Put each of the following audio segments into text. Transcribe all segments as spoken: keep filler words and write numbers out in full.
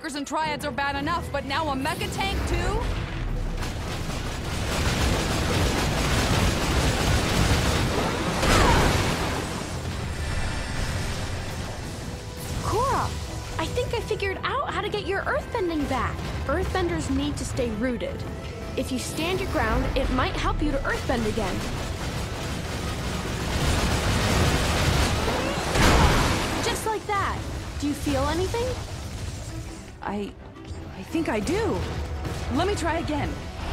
walkers and triads are bad enough, but now a mecha tank too? Cora, I think I figured out how to get your earthbending back. Earthbenders need to stay rooted. If you stand your ground, it might help you to earthbend again. Just like that. Do you feel anything? I... I think I do. Let me try again.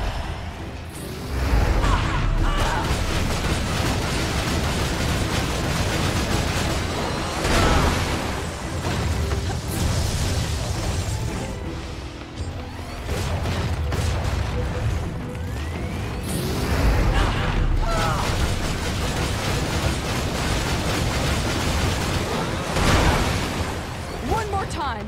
One more time.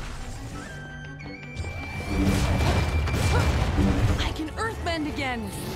I can earthbend again!